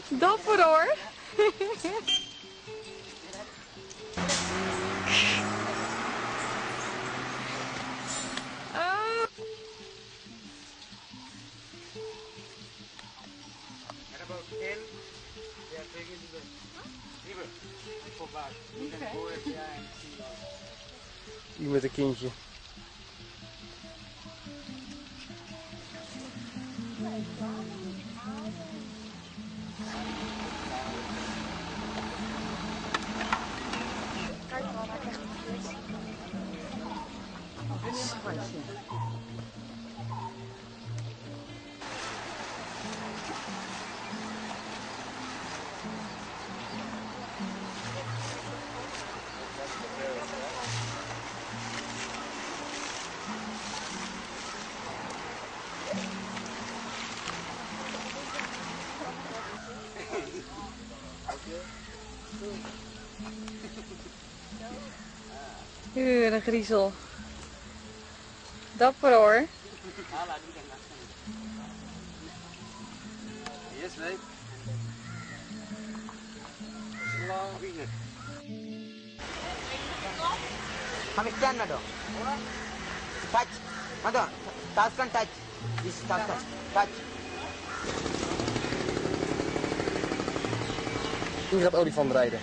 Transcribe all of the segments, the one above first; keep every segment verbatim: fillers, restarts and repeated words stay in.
Dapper hoor. Ah. Die met een kindje. Kijk maar, hij krijgt een flesje. Oh, schatje. Uur, een griezel. Dapper hoor. Yes, mate. Long weekend. Kami stand na do. Touch. Mado. Task kan touch. This task kan touch. Hier gaat olifant rijden.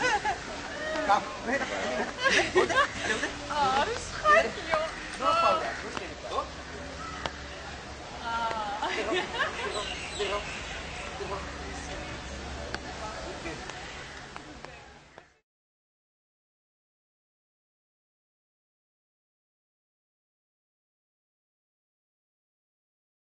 Oh, dat is schatje joh.